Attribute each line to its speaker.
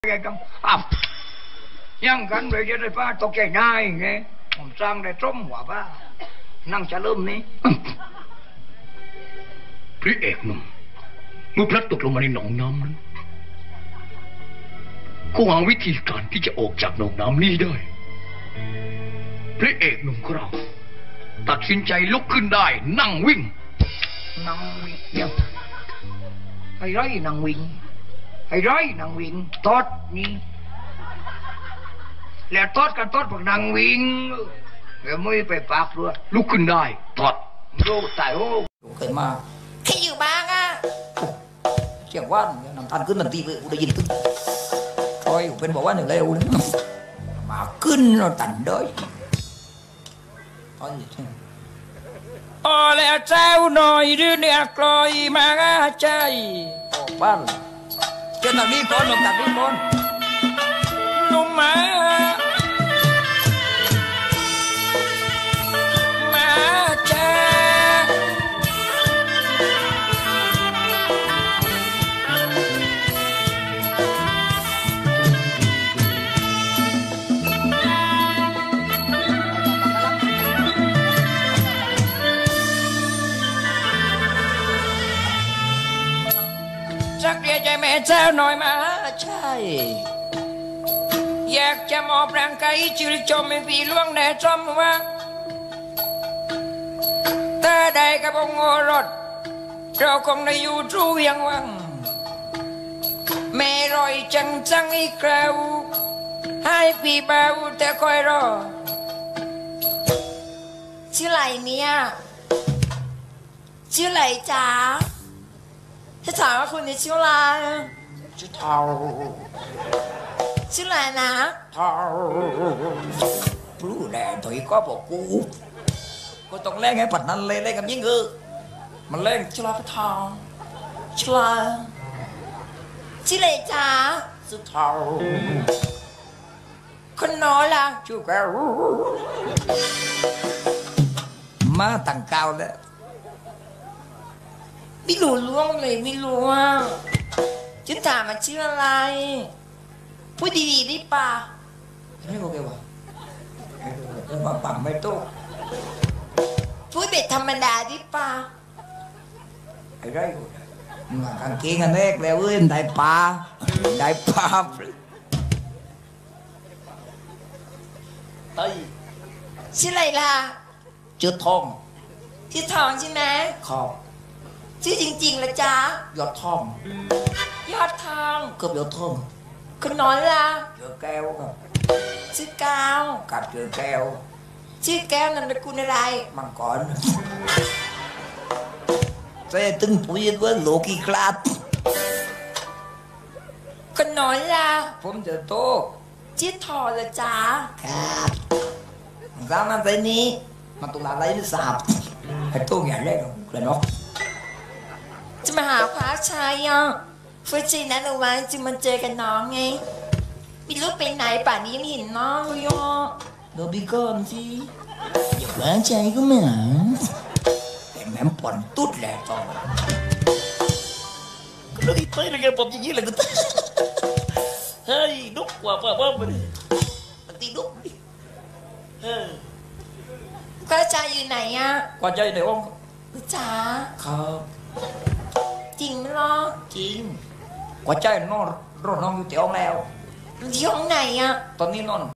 Speaker 1: cái cầmยังกันเลยจะได้ป้าตกใจง่ายไงผมสร้างได้ต้มหัวป้านั่งจะเริ่มนี้พระเอกหนุ่มเมื่อพลัดตกลงมาในหนองน้ำนั้นก็หาวิธีการที่จะออกจากหนองน้ำนี้ได้พระเอกหนุ่มของเราตัดสินใจลุกขึ้นได้นั่งวิ่งเนี่ยไอ้ไรนั่งวิ่งไอ้ไรนั่งวิ่งตอดนี่แล้วตอดกันตอดพวกนั่งวิ่งแล้วไม่ไปปากด้วยลุกขึ้นได้ตอดโรคตายโอ้เคยมา
Speaker 2: ใครอยู่บ้างอ่ะ
Speaker 1: เสียงว่านนำทันขึ้นทันทีเลยได้ยินขึ้นคอยเป็นบอกว่าหนึ่งเร็วเลยมาขึ้นเราตันด้วย
Speaker 2: อ๋อแล้วเจ้าหน่อยดื้อเนี่ยกลอยมาใจ
Speaker 1: ออกบ้านเจ้าหน้าที่ก่อนลงตัดนี่ก่อน
Speaker 2: นุ่มมาใจสักเดียวใจแม่เจ้าหน่อยมาใช่อยากจะมอบร่างกายชื่นชมให้พี่ล่วงแน่จอมว่าถ้าได้กับองค์รถเราคงได้อยู่ทู่เวียงวังแม่รอยจังอีกคราวให้พี่เบาแต่คอยรอชื่ออะไรเนี่ยชื่ออะไรจ๊ะถ้าถามว่าคุณนี่ชื่ออะไร
Speaker 1: ชื่อเทา
Speaker 2: ชื่ออะไรนะ
Speaker 1: เทารู้แน่ถอยก็บอกกูต้องเล่นไงปัดนั้นเล่นกับยิ่งมันเล่นชื่ออะไรเทา
Speaker 2: ชื่ออะไรชื่ออะไรจ๊ะ
Speaker 1: ชื่อเทา
Speaker 2: คนน้อยล่ะ
Speaker 1: ชื่อแกมาตั้งเก่าแล้ว
Speaker 2: ไม่รู้ล่วงเลยไม่รู้ว่าฉันถามมันชื่ออะไรพูดดีๆได้ป่ะ
Speaker 1: ไม่โอเคว่ะมาปั่นไม่ตู้
Speaker 2: พูดแบบธรรมดาได้ป่ะ
Speaker 1: ไอ้ไรมากางเกงอันแรกแล้วได้ปลา
Speaker 2: เอ้ยชื่ออะไรล่ะ
Speaker 1: ชื่อทอง
Speaker 2: ชื่อทองใช่ไหม
Speaker 1: ครับ
Speaker 2: ชื่อจริงๆละจ๊ะ
Speaker 1: ยอดทอง
Speaker 2: ยอดทอง
Speaker 1: เกือบยอดทอง
Speaker 2: คนน้อยล่ะ
Speaker 1: ชื่อแก้วครับ
Speaker 2: ชื่อก้าว
Speaker 1: กับชื่อแก้ว
Speaker 2: ชื่อแก้วนามสกุลอะไร
Speaker 1: มังกรเจ้ตึงปุยด้วยโลกีคลาส
Speaker 2: คนน้อยล่ะ
Speaker 1: ผมจะโต
Speaker 2: ชื่อทอละจ๊ะ
Speaker 1: ครับสามอันนี้มันตุลาไรหรือสาบไอ้ตัวใหญ่เลยเลยเนาะ
Speaker 2: จะมาหาพระชายอ่ะเพื่อจีนั้นเอาไว้จึงมาเจอกันน้องไงไม่รู้ไปไหนป่านนี้ยังเห็นน้องเลยอ่ะ
Speaker 1: เดี๋ยวพี่ก่อนสิอย่าพระชายก็ไม่หาแต่แม่ผ่อนตุ๊ดแหละต่อก็เลยเต้ยเลยกันผมอย่างนี้เลยก็เฮ้ยดุกกว่าไปดิตีดุก
Speaker 2: พระชายอยู่ไหนอ่ะ
Speaker 1: กว่าใจในห้อง
Speaker 2: จ๋า
Speaker 1: ครับ
Speaker 2: จริงไหมล่ะ
Speaker 1: จริงกว่าใจนอนรถน้องอยู่ที่ห้องแล้ว
Speaker 2: ที่ห้องไหนอ่ะ
Speaker 1: ตอนนี้นอน